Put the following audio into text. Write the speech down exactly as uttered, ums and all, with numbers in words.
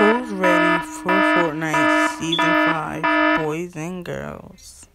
Who's ready for Fortnite Season five, boys and girls?